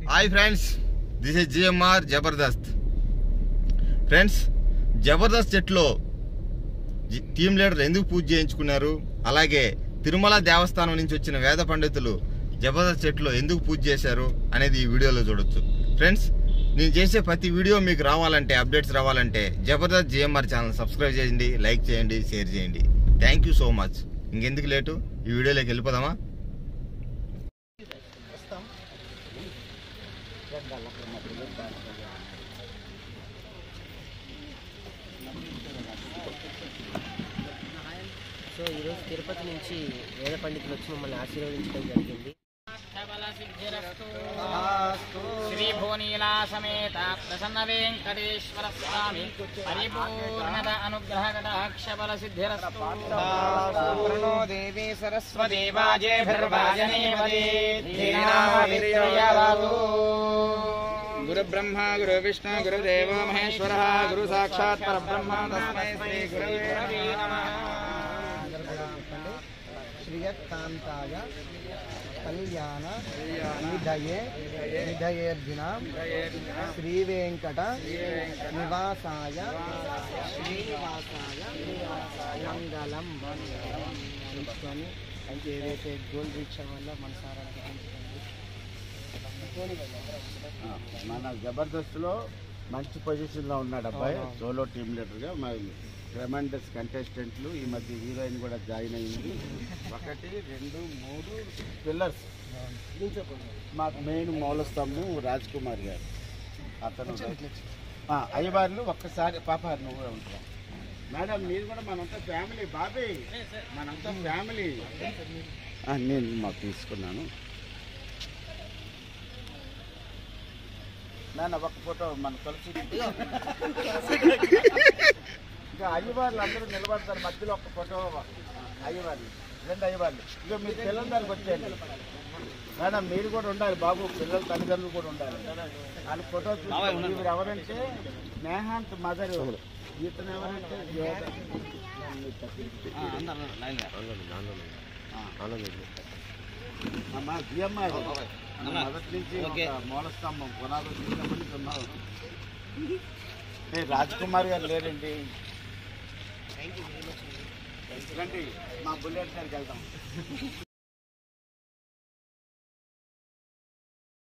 Hi friends, this is GMR Jabardasth. Friends, Jabardasth సెట్లో team leader ఎందుకు పూజ చేయించుకున్నారు, అలాగే తిరుమల దేవస్థానం నుంచి వచ్చిన వేద పండితులు జబర్దస్త్ సెట్లో ఎందుకు పూజ చేశారు అనేది ఈ వీడియోలో చూడొచ్చు. ఫ్రెండ్స్, నేను చేసే ప్రతి వీడియో మీకు రావాలంటే, అప్డేట్స్ రావాలంటే జబర్దస్త్ జిఎంఆర్ ఛానల్ సబ్స్క్రైబ్ చేయండి, లైక్ చేయండి, షేర్ చేయండి. Thank you so much. ఇంకెందుకు లేటు, ఈ వీడియోలోకి వెళ్ళిపోదామా? సో ఈరోజు తిరుపతి నుంచి వేద పండితులు వచ్చి మమ్మల్ని ఆశీర్వదించడం జరిగింది. శ్రీ భూనీలా సమేత ప్రసన్న వెంకటేశ్వర స్వామి పరిపూర్ణత అనుగ్రహ కటాక్ష బల సిద్ధిరస్తు. ప్రణో దేవి సరస్వతి గురు బ్రహ్మ గురు విష్ణు గురుదేవ మహేశ్వర గురు సాక్షాత్ పరబ్రహ్మ తస్మై శ్రీ గురవే నమః. శ్రీయకాంతాయ కళ్యాణ నిధయేర్దినాం శ్రీవేంకట నివాసాయ శ్రీనివాసాయ మంగళం తెలుసుకొని అయితే ఏదైతే గోల్ రీచ్ వల్ల మన సార్ మన జబర్దస్త్లో మంచి పొజిషన్లో ఉన్నాడు అబ్బాయి, సోలో టీమ్ లీడర్గా. ట్రెమెండస్ కంటెస్టెంట్లు, ఈ మధ్య హీరోయిన్ కూడా జాయిన్ అయింది. 1, 2, 3 పిల్లర్స్. మాకు మెయిన్ మూలస్తంభం రాజ్ కుమార్ గారు, అతను అయ్యవార్లు. ఒక్కసారి పాప నువ్వు కూడా ఉంటావు మేడం, మీరు కూడా మనంతా ఫ్యామిలీ. బాబీ మనంతా ఫ్యామిలీ. నేను మాకు తీసుకున్నాను నాన్న. ఒక ఫోటో మన తులసి. ఇంకా అయ్యవార్లు అందరూ నిలబడతారు మధ్యలో. ఒక ఫోటో అయ్యవార్లు, 2 అయ్యవార్లు. ఇక మీరు పిల్లల దానికి వచ్చేయండి మేడం, మీరు కూడా ఉండాలి బాబు, పిల్లల తల్లిదండ్రులు కూడా ఉండాలి. వాళ్ళ ఫోటో చూసి మీరు ఎవరంటే స్నేహాంత్ మదర్, ఇతను ఎవరంటే అమ్మా జిఎంఆర్ మొదటి నుంచి మూలస్తంభం పునాదు ఉన్నావు. రాజ్ కుమార్ గారు లేరండి. రండి మా బుల్లెట్ గారికి వెళ్దాం.